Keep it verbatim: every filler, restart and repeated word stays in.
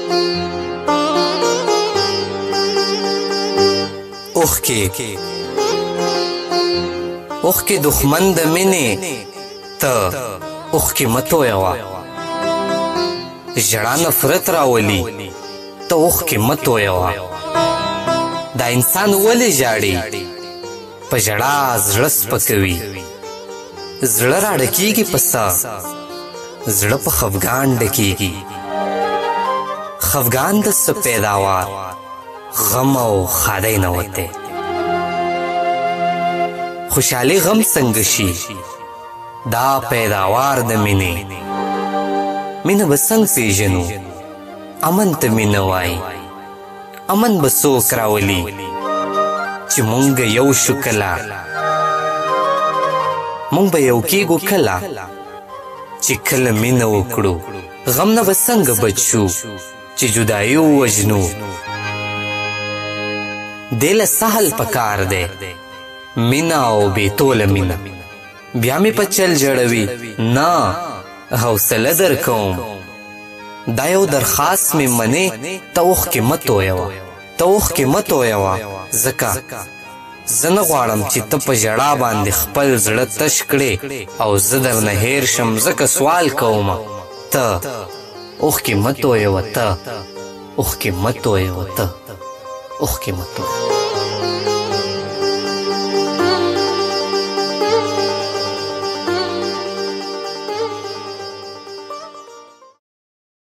اوخ کې اوخ کې دښمن د مینې ته اوخ کې مه تویوه ژړا نفرت راولي ته اوخ کې مه تویوه دا انسان ولې ژاړي په ژړا زړه سپکوي زړه راډکېږي په څه زړه په خفګان ډکېږي خفګان د څه پیداوار غم او ښادۍ نه وتی خوشحالي غم څنګه شي دا پیداوار د مینې مینه به څنګه پیژنو امن ته مینه وایي امن به څوک راولي چې مونږ یو شو کله مونږ به یو کېږو کله چې کله مینه وکړو غم نه به څنګه بچ شو چې جدایي ووژنو دې له سهل پکار دی مینه او بېتوله مینه بیا مې په چل جړوي نه حوصله در کوم دا یو درخواست مې منې ته اوښکې مه تویوه ته اوښکې مه تویوه ځکه زه نه غواړم چې ته په ژړا باندې خپل زړه تش کړې او زه درنه هېر شم ځکه سوال کومه ته اوښکې مه تویوه ته اوښکې مه تویوه ته اوښکې مه تویوه